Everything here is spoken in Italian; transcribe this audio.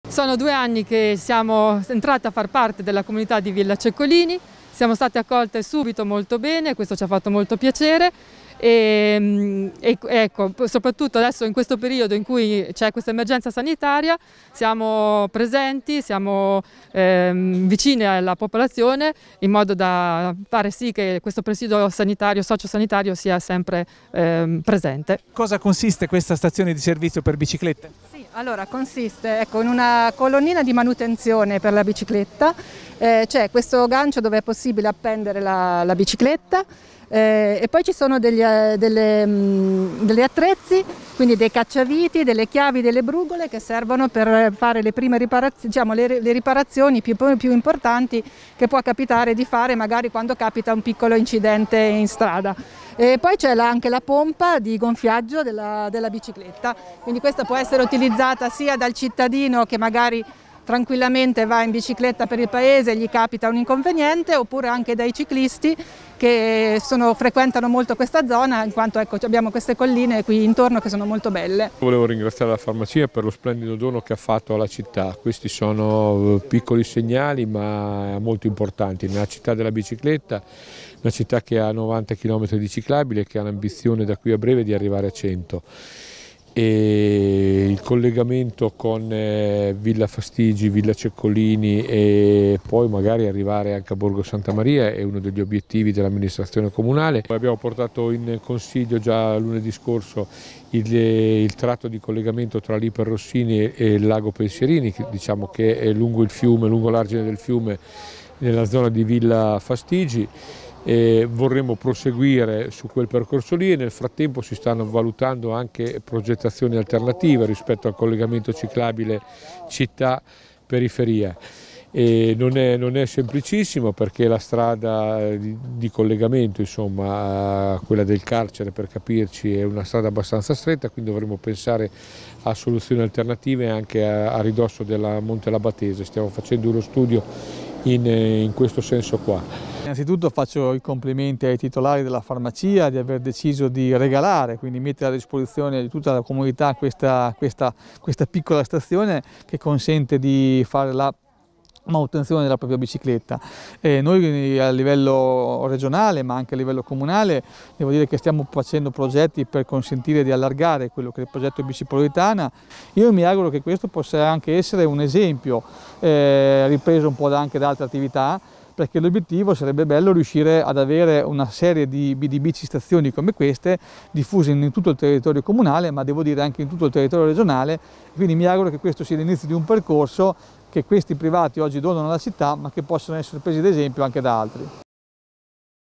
Sono 2 anni che siamo entrate a far parte della comunità di Villa Ceccolini, siamo state accolte subito molto bene, questo ci ha fatto molto piacere e ecco, soprattutto adesso in questo periodo in cui c'è questa emergenza sanitaria siamo presenti, siamo vicini alla popolazione in modo da fare sì che questo presidio sanitario, sociosanitario sia sempre presente. Cosa consiste questa stazione di servizio per biciclette? Sì, allora consiste in una colonnina di manutenzione per la bicicletta, c'è questo gancio dove è possibile appendere la bicicletta e poi ci sono degli attrezzi, quindi dei cacciaviti, delle chiavi, delle brugole che servono per fare le prime riparazioni, diciamo le riparazioni più importanti che può capitare di fare magari quando capita un piccolo incidente in strada. E poi c'è anche la pompa di gonfiaggio della bicicletta, quindi questa può essere utilizzata sia dal cittadino che magari tranquillamente va in bicicletta per il paese e gli capita un inconveniente, oppure anche dai ciclisti che frequentano molto questa zona, in quanto abbiamo queste colline qui intorno che sono molto belle. Volevo ringraziare la farmacia per lo splendido dono che ha fatto alla città. Questi sono piccoli segnali ma molto importanti. Nella città della bicicletta, una città che ha 90 km di ciclabile e che ha l'ambizione da qui a breve di arrivare a 100. E il collegamento con Villa Fastigi, Villa Ceccolini e poi magari arrivare anche a Borgo Santa Maria è uno degli obiettivi dell'amministrazione comunale. Abbiamo portato in consiglio già lunedì scorso il tratto di collegamento tra l'Iper Rossini e il lago Pensierini, che diciamo che è lungo il fiume, lungo l'argine del fiume nella zona di Villa Fastigi. E vorremmo proseguire su quel percorso lì e nel frattempo si stanno valutando anche progettazioni alternative rispetto al collegamento ciclabile città-periferia. Non è semplicissimo perché la strada di collegamento, insomma, quella del carcere per capirci, è una strada abbastanza stretta, quindi dovremo pensare a soluzioni alternative anche a ridosso della Monte Labatese. Stiamo facendo uno studio in questo senso qua. Innanzitutto faccio i complimenti ai titolari della farmacia di aver deciso di regalare, quindi mettere a disposizione di tutta la comunità questa piccola stazione che consente di fare la manutenzione della propria bicicletta. Noi a livello regionale ma anche a livello comunale devo dire che stiamo facendo progetti per consentire di allargare quello che è il progetto Bicipolitana. Io mi auguro che questo possa anche essere un esempio ripreso un po' anche da altre attività, perché l'obiettivo sarebbe bello riuscire ad avere una serie di bici stazioni come queste diffuse in tutto il territorio comunale, ma devo dire anche in tutto il territorio regionale. Quindi mi auguro che questo sia l'inizio di un percorso che questi privati oggi donano alla città, ma che possono essere presi ad esempio anche da altri.